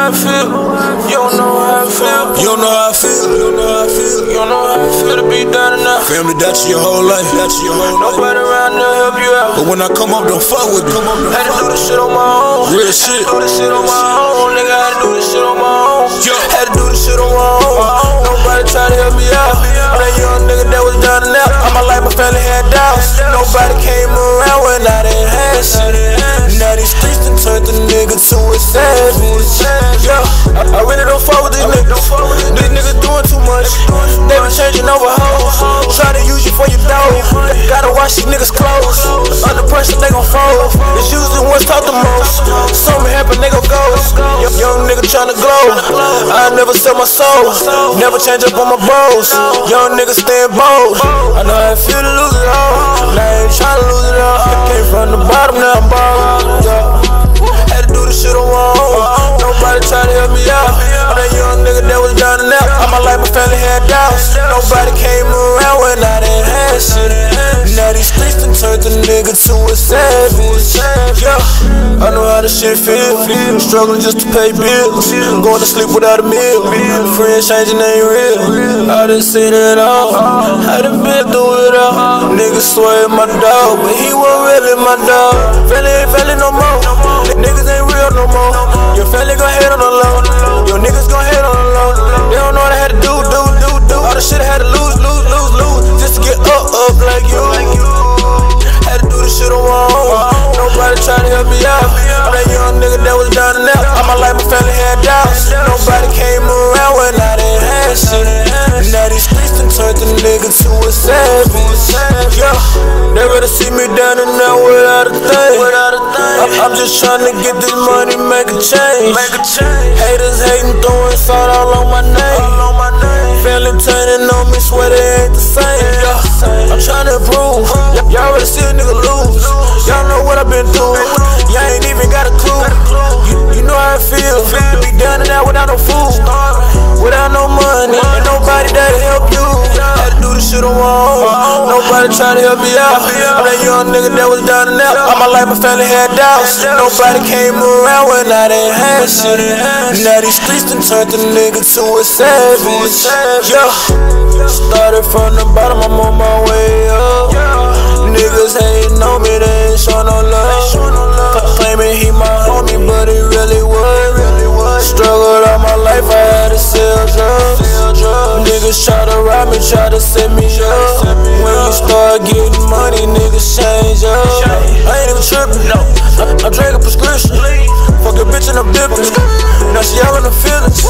how I feel. You don't know how I feel. You don't know how I feel. You don't know how I feel. You don't know how I feel to be down and out. Family, that's your whole life. That's your whole life. Nobody around to help you out. But when I come up, don't fuck with me. Had to do this shit on my own. Real shit. Had to do this shit on my own. Nigga, had to do this shit on my own. Yo. Had to do this shit on my own. Nobody try to help me out. I'm that young nigga that was down and out. All my life my family had doubts. Nobody came around when I didn't have shit. Now these streets done turned the nigga to a savage. Yo, I really don't fuck with these niggas. These niggas doing too much. They been changing over hoes. Try to use you for your dough. Gotta wash these niggas' clothes. Under pressure they gon' fold. It's usually ones talk the most. Something happen, they gon' go. Young nigga tryna glow. I never sell my soul. Never change up on my bros. Young nigga staying bold. I know how it feel to lose it all. Now I ain't tryna lose it all. Came from the bottom, now I'm ballin'. Had to do this shit on my own. Nobody try to help me out. I'm that young nigga that was down and out. All my life my family had doubts. Nobody came around when I didn't have shit. Now these streets done turned the nigga to a savage. Yeah, I know how this shit feel. Struggling just to pay bills. Going to sleep without a meal. Friends changing ain't real. I done seen it all. I done been through it all. Niggas swear my dog, but he wasn't really my dog. Family ain't family no more. Niggas ain't real no more. Your family gon' hate on the low. Your niggas gon' hate on the low. They don't know what I had to do. All the shit I had to lose. Just to get up like you. Had to do this shit on my own. Nobody try to help me out. I'm that young nigga that was down and out. All my life my family had doubts. Nobody came around when I didn't have shit. Now these streets done turned the nigga to a savage. Yeah, they rather see me down and out without a thing. I'm just tryna get this money, make a change. Haters hating, throwing salt all on my name. Family turning on me, swear they ain't the same. I'm tryna improve. Y'all rather see a nigga lose. Y'all know what I've been through. Y'all ain't even got a clue. You know how I feel to be down and out without no food, without no money, ain't nobody there to help you. Had to do this shit on my own. Nobody try to help me out. I'm that young nigga that was down and out. All my life my family had doubts. Nobody came around when I didn't have shit. Now these streets done turned the nigga to a savage. Yeah, started from the bottom, I'm on my way up. Niggas hating on me, they ain't show no love. Claiming he my homie, but he really was. Struggled all my life, I had to sell drugs. Niggas try to rob me, try to set me up. When we start getting money, niggas change up. I ain't even trippin', no. I drank a prescription. Fuck a bitch and I'm dippin'. Now she all in the feelings.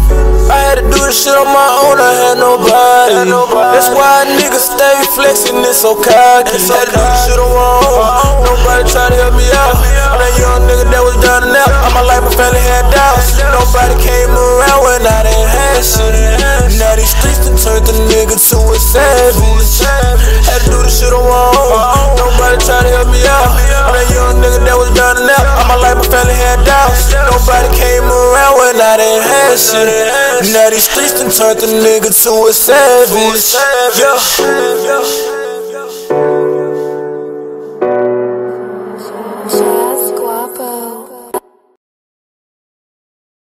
I had to do this shit on my own, I had nobody. That's why niggas stay flexing, it's so cocky. Had to do this shit on my own. Nobody try to help me out. I'm that young nigga that was down and out. All my life my family had doubts. Nobody came around when I didn't have shit. Now these streets done turned the nigga to a savage. Had to do this shit on my own. Nobody try to help me out. I'm that young nigga that was down and out. All my life my family had doubts. Nobody came around when I didn't have shit. Now these streets done turned the nigga to a savage. Yeah.